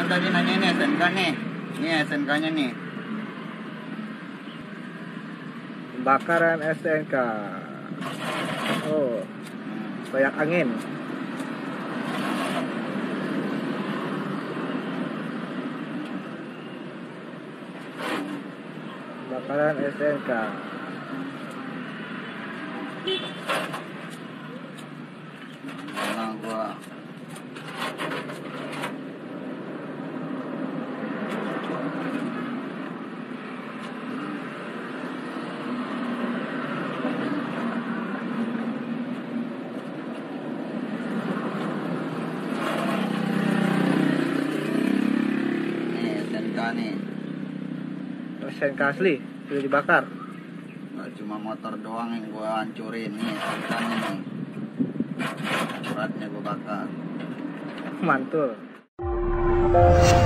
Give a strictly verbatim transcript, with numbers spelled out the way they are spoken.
tadi nanya ini S N K nih. Ini S N K-nya nih. Pembakaran S N K. Oh, banyak angin. Pembakaran S N K. Nah, gua nih S N K asli sudah dibakar. nggak cuma motor doang yang gua hancurin nih, sisanya nih suratnya gua bakar. Mantul.